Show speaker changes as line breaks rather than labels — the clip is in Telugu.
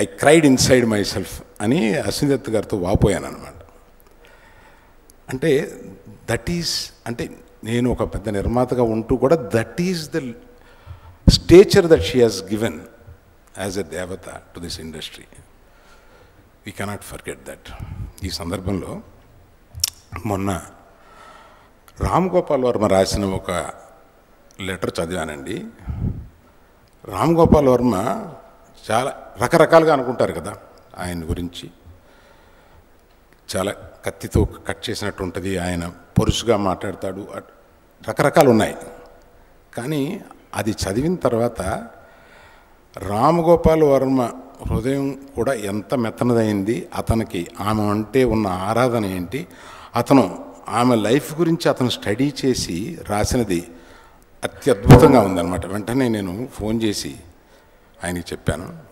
I cried inside myself అని అశ్విని దత్ గారితో వాపోయాను అనమాట. అంటే దట్ ఈజ్, అంటే నేను ఒక పెద్ద నిర్మాతగా ఉంటూ కూడా that is the stature that she has given as a దేవత to this industry. We cannot forget that. ఈ సందర్భంలో మొన్న రామ్ గోపాల్ వర్మ రాసిన ఒక లెటర్ చదివానండి. రామ్ గోపాల్ వర్మ చాలా రకరకాలుగా అనుకుంటారు కదా ఆయన గురించి. చాలా కత్తితో కట్ చేసినట్టు ఉంటుంది, ఆయన పొరుసుగా మాట్లాడతాడు, రకరకాలు ఉన్నాయి. కానీ అది చదివిన తర్వాత రామ్ గోపాల్ వర్మ హృదయం కూడా ఎంత మెత్తనదైంది, అతనికి ఆమె అంటే ఉన్న ఆరాధన ఏంటి, అతను ఆమె లైఫ్ గురించి అతను స్టడీ చేసి రాసినది అత్యద్భుతంగా ఉందన్నమాట. వెంటనే నేను ఫోన్ చేసి ఆయనకి చెప్పాను,